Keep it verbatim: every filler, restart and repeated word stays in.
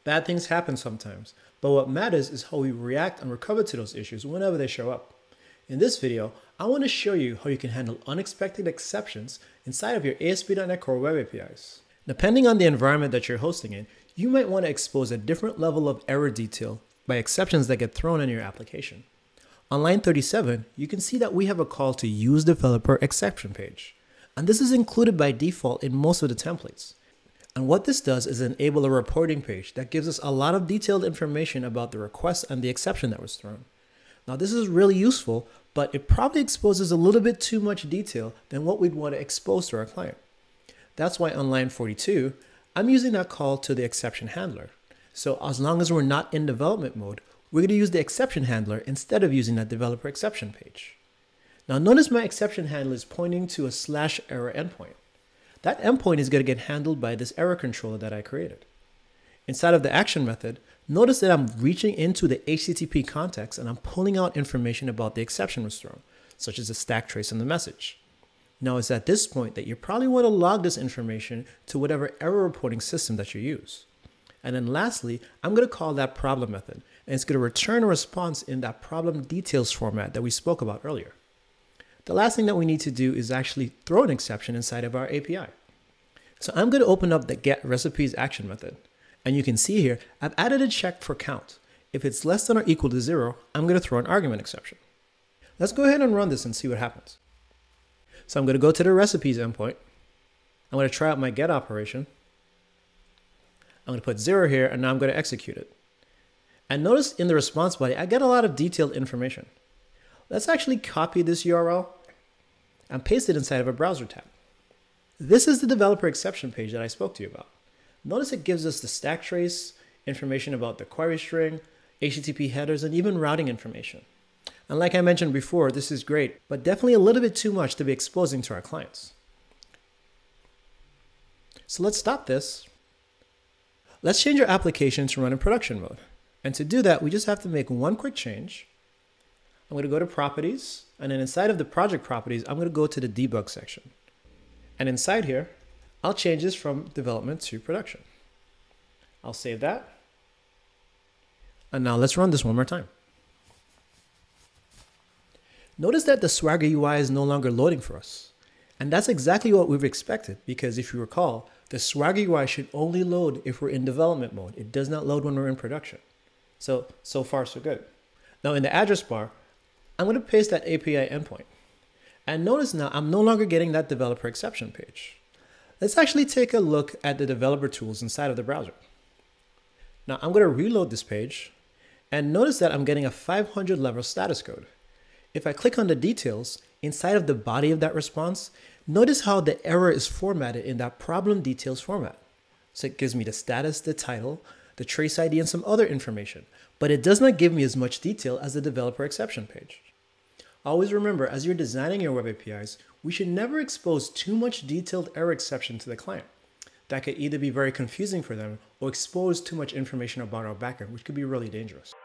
Bad things happen sometimes, but what matters is how we react and recover to those issues whenever they show up. In this video, I want to show you how you can handle unexpected exceptions inside of your A S P dot net Core Web A P Is. Depending on the environment that you're hosting in, you might want to expose a different level of error detail by exceptions that get thrown in your application. On line thirty-seven, you can see that we have a call to use developer exception page. And this is included by default in most of the templates. And what this does is enable a reporting page that gives us a lot of detailed information about the request and the exception that was thrown. Now this is really useful, but it probably exposes a little bit too much detail than what we'd want to expose to our client. That's why on line forty-two, I'm using that call to the exception handler. So as long as we're not in development mode, we're going to use the exception handler instead of using that developer exception page. Now notice my exception handler is pointing to a slash error endpoint. That endpoint is going to get handled by this error controller that I created. Inside of the action method, notice that I'm reaching into the H T T P context and I'm pulling out information about the exception was thrown, such as the stack trace and the message. Now it's at this point that you probably want to log this information to whatever error reporting system that you use. And then lastly, I'm going to call that problem method, and it's going to return a response in that problem details format that we spoke about earlier. The last thing that we need to do is actually throw an exception inside of our A P I. So I'm going to open up the get recipes action method. And you can see here, I've added a check for count. If it's less than or equal to zero, I'm going to throw an argument exception. Let's go ahead and run this and see what happens. So I'm going to go to the recipes endpoint. I'm going to try out my get operation. I'm going to put zero here, and now I'm going to execute it. And notice in the response body, I get a lot of detailed information. Let's actually copy this U R L and paste it inside of a browser tab. This is the developer exception page that I spoke to you about. Notice it gives us the stack trace, information about the query string, H T T P headers, and even routing information. And like I mentioned before, this is great, but definitely a little bit too much to be exposing to our clients. So let's stop this. Let's change our application to run in production mode. And to do that, we just have to make one quick change. I'm going to go to properties, and then inside of the project properties, I'm going to go to the debug section. And inside here, I'll change this from development to production. I'll save that. And now let's run this one more time. Notice that the Swagger U I is no longer loading for us. And that's exactly what we've expected, because if you recall, the Swagger U I should only load if we're in development mode. It does not load when we're in production. So, so far so good. Now in the address bar, I'm going to paste that A P I endpoint. And notice now I'm no longer getting that developer exception page. Let's actually take a look at the developer tools inside of the browser. Now I'm going to reload this page, and notice that I'm getting a five hundred level status code. If I click on the details inside of the body of that response, notice how the error is formatted in that problem details format. So it gives me the status, the title, the trace I D, and some other information, but it does not give me as much detail as the developer exception page. Always remember, as you're designing your web A P Is, we should never expose too much detailed error exception to the client. That could either be very confusing for them or expose too much information about our backend, which could be really dangerous.